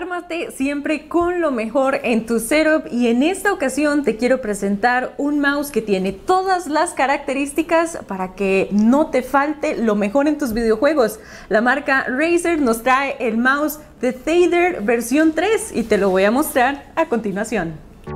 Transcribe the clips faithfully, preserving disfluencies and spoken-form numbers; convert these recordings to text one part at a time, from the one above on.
Ármate siempre con lo mejor en tu setup y en esta ocasión te quiero presentar un mouse que tiene todas las características para que no te falte lo mejor en tus videojuegos. La marca Razer nos trae el mouse The Thayder versión tres y te lo voy a mostrar a continuación.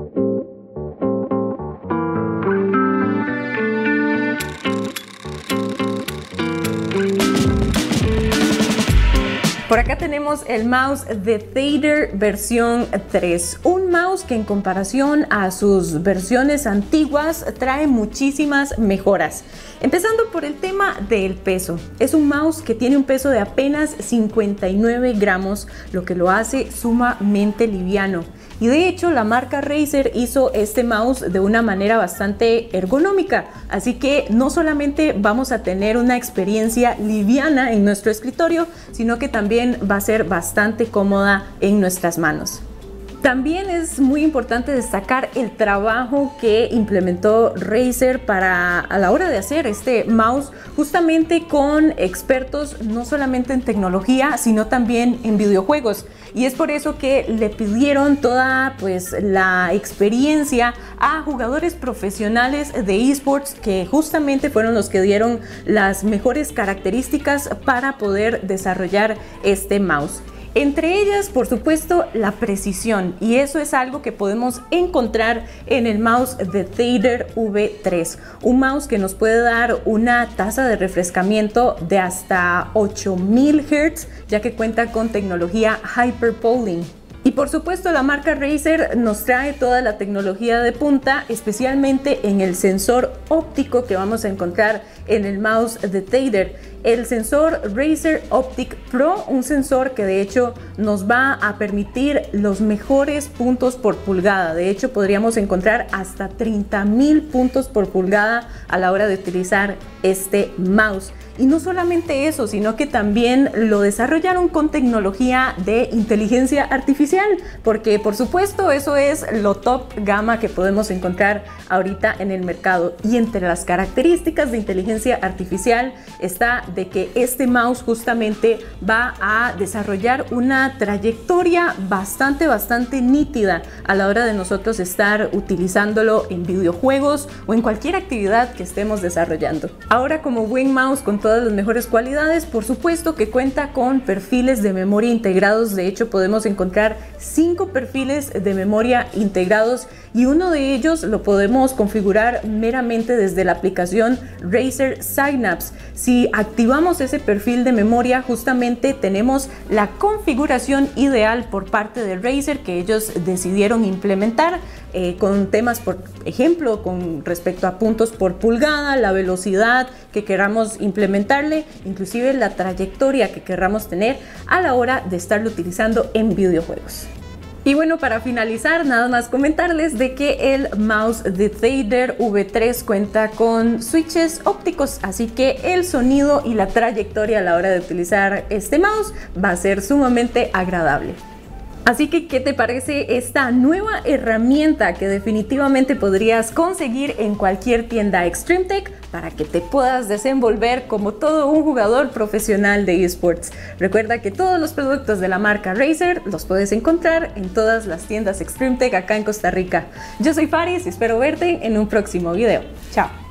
Por acá tenemos el mouse The Thayder versión tres, un mouse que en comparación a sus versiones antiguas trae muchísimas mejoras. Empezando por el tema del peso. Es un mouse que tiene un peso de apenas cincuenta y nueve gramos, lo que lo hace sumamente liviano. Y de hecho la marca Razer hizo este mouse de una manera bastante ergonómica, así que no solamente vamos a tener una experiencia liviana en nuestro escritorio, sino que también va a ser bastante cómoda en nuestras manos. También es muy importante destacar el trabajo que implementó Razer para a la hora de hacer este mouse, justamente con expertos no solamente en tecnología, sino también en videojuegos. Y es por eso que le pidieron toda pues la experiencia a jugadores profesionales de esports, que justamente fueron los que dieron las mejores características para poder desarrollar este mouse. Entre ellas, por supuesto, la precisión, y eso es algo que podemos encontrar en el mouse The Thayder V tres, un mouse que nos puede dar una tasa de refrescamiento de hasta ocho mil hertz, ya que cuenta con tecnología Hyper Polling. Y por supuesto la marca Razer nos trae toda la tecnología de punta, especialmente en el sensor óptico que vamos a encontrar en el mouse The Thayder. El sensor Razer Optic Pro, un sensor que de hecho nos va a permitir los mejores puntos por pulgada. De hecho podríamos encontrar hasta treinta mil puntos por pulgada a la hora de utilizar este mouse. Y no solamente eso, sino que también lo desarrollaron con tecnología de inteligencia artificial, porque por supuesto eso es lo top gama que podemos encontrar ahorita en el mercado. Y entre las características de inteligencia artificial está de que este mouse justamente va a desarrollar una trayectoria bastante, bastante nítida a la hora de nosotros estar utilizándolo en videojuegos o en cualquier actividad que estemos desarrollando. Ahora, como buen mouse con todas las mejores cualidades, por supuesto que cuenta con perfiles de memoria integrados. De hecho podemos encontrar cinco perfiles de memoria integrados y uno de ellos lo podemos configurar meramente desde la aplicación Razer Synapse. Si activamos ese perfil de memoria, justamente tenemos la configuración ideal por parte de Razer que ellos decidieron implementar eh, con temas, por ejemplo, con respecto a puntos por pulgada, la velocidad que queramos implementarle, inclusive la trayectoria que queramos tener a la hora de estarlo utilizando en videojuegos. Y bueno, para finalizar, nada más comentarles de que el mouse The Thayder V tres cuenta con switches ópticos, así que el sonido y la trayectoria a la hora de utilizar este mouse va a ser sumamente agradable. Así que, ¿qué te parece esta nueva herramienta que definitivamente podrías conseguir en cualquier tienda Extreme Tech para que te puedas desenvolver como todo un jugador profesional de esports? Recuerda que todos los productos de la marca Razer los puedes encontrar en todas las tiendas Extreme Tech acá en Costa Rica. Yo soy Faris y espero verte en un próximo video. Chao.